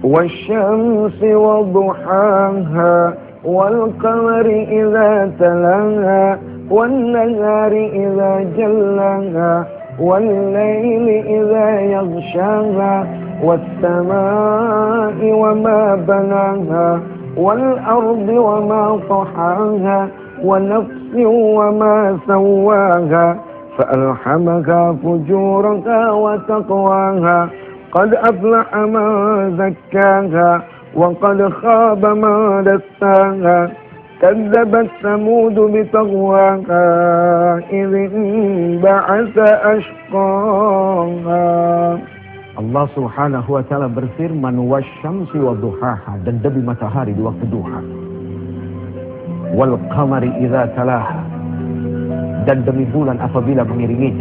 والشمس وضحاها والقمر إذا تلاها والنهار إذا جلاها والليل إذا يغشاها والسماء وما بناها والأرض وما طحاها ونفس وما سواها فألهمها فجورها وتقواها قد أفلح من زكاها وقد خاب من دساها كذبت ثمود بطغواها إذ انبعث أشقاها. Allah Subhanahu wa taala berfirman, wasyamsi wadduhaha, dan demi matahari di waktu duha, wal qamari idza talaha, dan demi bulan apabila mengiringinya,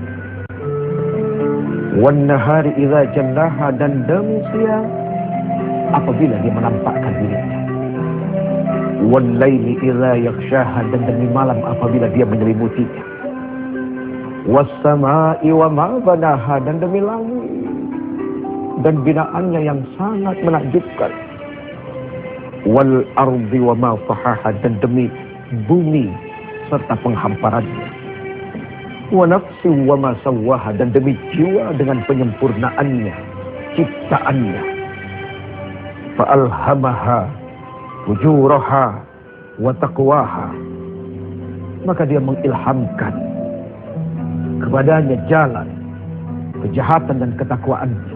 wan nahari idza jallaha, dan demi siang apabila dia menampakkan dirinya, wal laili idza yaghshaha, dan demi malam apabila dia menyelimutinya, was samai wa ma banaha, dan demi langit dan binaannya yang sangat menakjubkan, wal ardi wa ma tahaha, dan demi bumi serta penghamparannya, wa nafsi wa ma sawwaha, dan demi jiwa dengan penyempurnaannya, ciptaannya, fa alhamaha fujuraha wa taqwaha, maka dia mengilhamkan kepadanya jalan kejahatan dan ketakwaannya.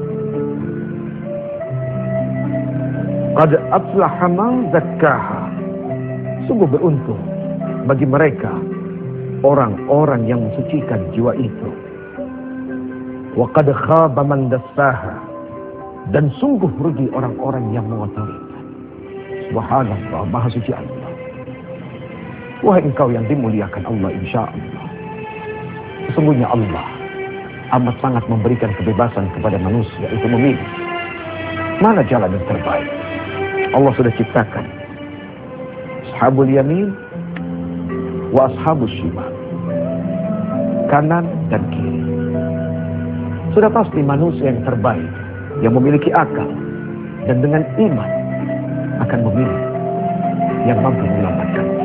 Qad aflaha man zakkaha, sungguh beruntung bagi mereka orang-orang yang mensucikan jiwa itu. Wa qad khaba man dassaha, dan sungguh rugi orang-orang yang mengotorinya. Subhanallah, maha suci Allah. Wahai engkau yang dimuliakan Allah, insya Allah, sesungguhnya Allah amat sangat memberikan kebebasan kepada manusia itu memilih mana jalan yang terbaik. Allah sudah ciptakan ashabul yamin wa ashabus shimal, kanan dan kiri. Sudah pasti manusia yang terbaik, yang memiliki akal dan dengan iman, akan memilih yang mampu menyelamatkannya.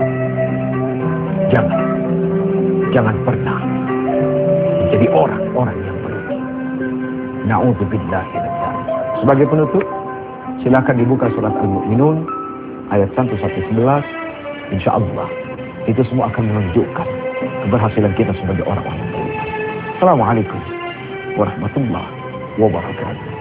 Jangan pernah menjadi orang-orang yang merugi. Na'udzubillahi min dzalik. Sebagai penutup, silakan dibuka surat Al-Mu'minun ayat 1-11. Insya Allah itu semua akan menunjukkan keberhasilan kita sebagai orang-orang yang beriman. Assalamualaikum warahmatullahi wabarakatuh.